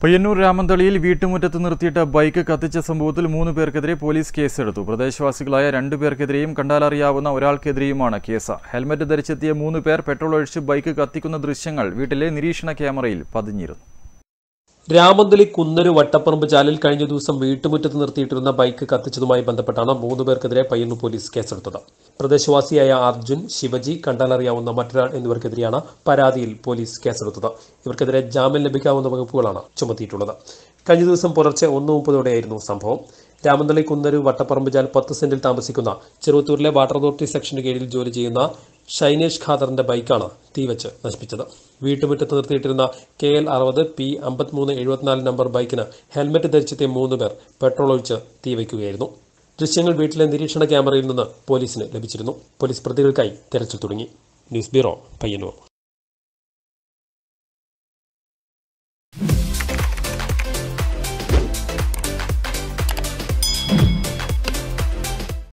പയ്യന്നൂർ രാമന്തളിയിൽ വീട്ടുമുറ്റത്ത് നിർത്തിയിട്ട ബൈക്ക് കത്തിച്ച സംഭവത്തിൽ 3 പേർക്കെതിരെ പോലീസ് കേസെടുത്തു. പ്രദേശവാസികളായ 2 പേർക്കെതിരെയും കണ്ടാലറിയാവുന്ന ഒരാൾക്കെതിരെയുമാണ് കേസ്. ഹെൽമറ്റ് ധരിച്ചെത്തിയ 3 പേർ പെട്രോൾ ഒഴിച്ച് ബൈക്ക് കത്തിക്കുന്ന ദൃശ്യങ്ങൾ വീട്ടിലെ നിരീക്ഷണ ക്യാമറയിൽ പതിഞ്ഞിരുന്നു. രാമന്തളി കുന്നരു വട്ടപ്പറമ്പ് ചാലിൽ കഴിഞ്ഞ ദിവസം വീട്ടുമുറ്റത്ത് നിർത്തിയിട്ടിരുന്ന ബൈക്ക് കത്തിച്ചതുമായി ബന്ധപ്പെട്ടാണ് 3 പേർക്കെതിരെ പയ്യന്നൂർ പോലീസ് കേസെടുത്തത്. പ്രദേശവാസിയായ അർജുൻ, ശിവജി, കണ്ടാലറിയാവുന്ന മറ്റൊരാൾ എന്നിവർക്കെതിരെയാണ് പരാതിയിൽ പോലീസ് കേസെടുത്തത്. ഇവർക്കെതിരെ ജാമ്യം ലഭിക്കാവുന്ന വകുപ്പുകളാണ് ചുമത്തിയിട്ടുള്ളത്. കഴിഞ്ഞ ദിവസം പുലർച്ചെ 1:30ഓടെയായിരുന്നു സംഭവം. രാമന്തളി കുന്നരു വട്ടപ്പറമ്പ് ചാൽ 10 സെന്റിൽ താമസിക്കുന്ന ചെറുവത്തൂരിലെ വാട്ടർ അതോറിറ്റി സെക്ഷന് കീഴിൽ ജോലി ചെയ്യുന്ന ഷൈനേഷ് ഖാദറിന്റെ ബൈക്കാണ് തീവച്ച് നശിപ്പിച്ചത്. വീട്ടുമുറ്റത്ത് നിർത്തിയിട്ടിരുന്ന KL 60 P5374 നമ്പർ ബൈക്കിന് ഹെൽമറ്റ് ധരിച്ചെത്തിയ 3 പേർ പെട്രോൾ ഒഴിച്ച് തീവയ്ക്കുകയായിരുന്നു. ദൃശ്യങ്ങൾ വീട്ടിലെ നിരീക്ഷണ ക്യാമറയിൽ നിന്ന് പോലീസിന് ലഭിച്ചിരുന്നു. പോലീസ് പ്രതികൾക്കായി തെരച്ചിൽ തുടങ്ങി. News bureau, Payyanur.